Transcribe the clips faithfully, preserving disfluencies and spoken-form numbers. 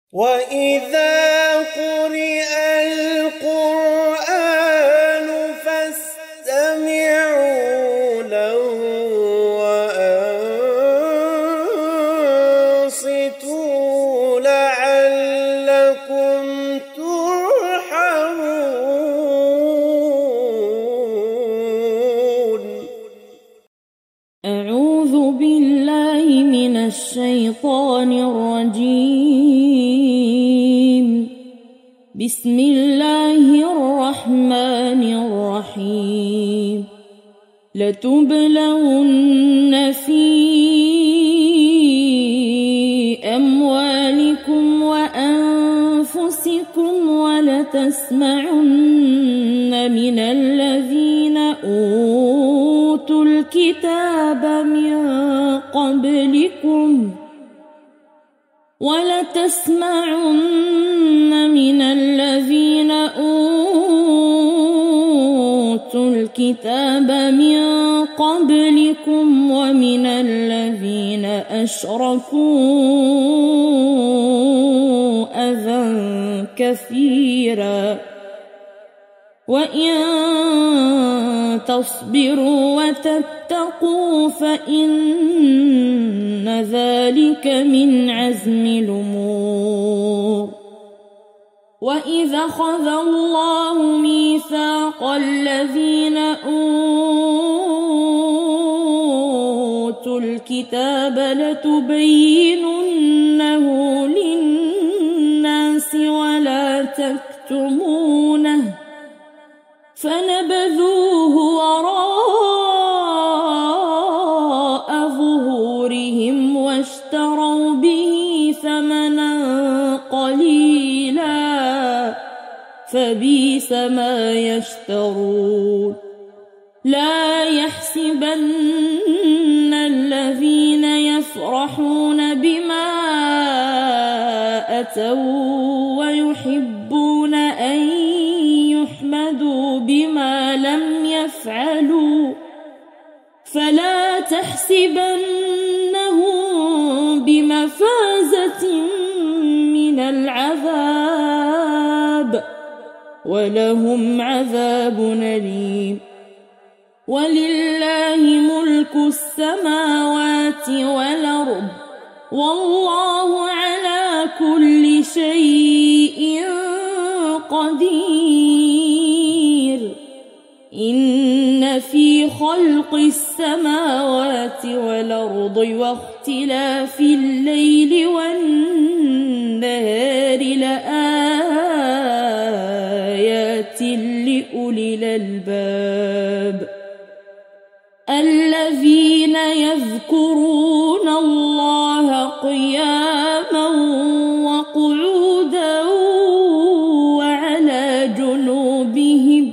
وإذا قرئ القرآن فاستمعوا له وأنصتوا لعلكم ترحمون. أعوذ بالله من الشيطان الرجيم. بسم الله الرحمن الرحيم. لتبلون في أموالكم وأنفسكم ولتسمعن من الذين أوتوا الكتاب من قبلكم ولتسمعن من الذين أوتوا الكتاب من قبلكم ومن الذين أشركوا أذى كثيرا وإن تصبروا وتتقوا فإن ذلك من عزم الأمور. وإذا أخذ الله ميثاق الذين أوتوا الكتاب لتبيننه للناس ولا تكتمونه فنبذوه وراء ظهورهم واشتروا به ثمنا قليلا فبئس ما يشترون. لا يحسبن الذين يفرحون بما أتوا ويحبون أن يحمدوا بما لم يفعلوا فلا تحسبنهم بمفازة من العذاب ولهم عذاب أليم. ولله ملك السماوات والأرض والله على كل شيء قدير. إن في خلق السماوات والأرض واختلاف الليل والنهار لآيات لأولي الألباب الذين يذكرون الله قياما وقعودا وعلى جنوبهم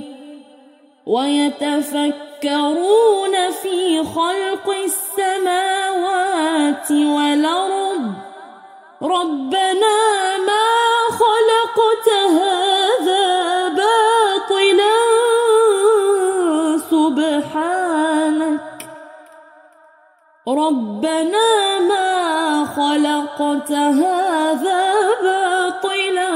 ويتفكرون في خلق السماوات والأرض ربنا ما خلقت هذا باطلا سبحانك ربنا ما خلقت هذا باطلا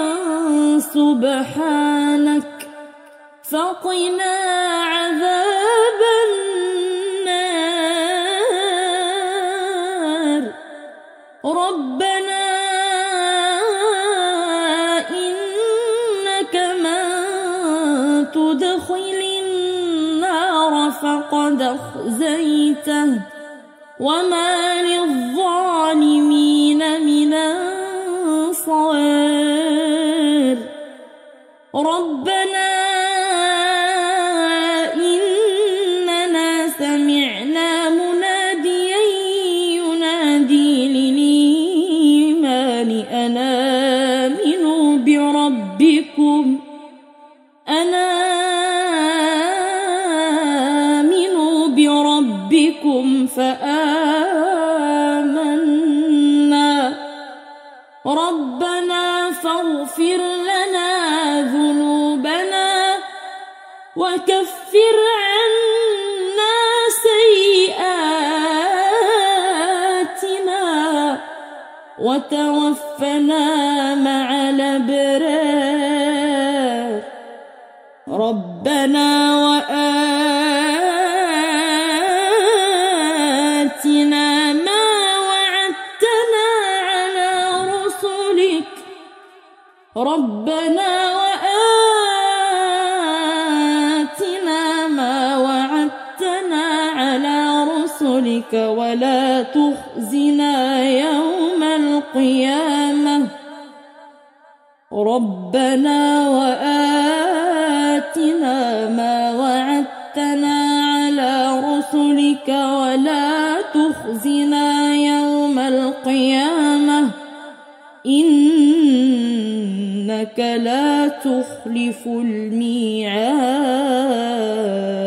سبحانك فقنا عذاب النار. ربنا إنك من تدخل النار فقد أخزيته وما للظالمين من أنصار. ربنا إننا سمعنا مناديا ينادي للإيمان أن آمنوا بربكم أن آمنوا بربكم فآمنا ربنا فاغفر لنا ذنوبنا وكفر عنا سيئاتنا وتوفنا مع ربنا وآتنا ما وعدتنا على رسلك ربنا وآتنا ما وعدتنا على رسلك ولا تخزنا يوم القيامة ربنا وآتنا ما وعدتنا على رسلك ولا تخزنا يوم القيامة إنك لا تخلف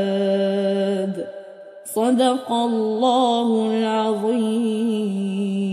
الميعاد صدق الله العظيم.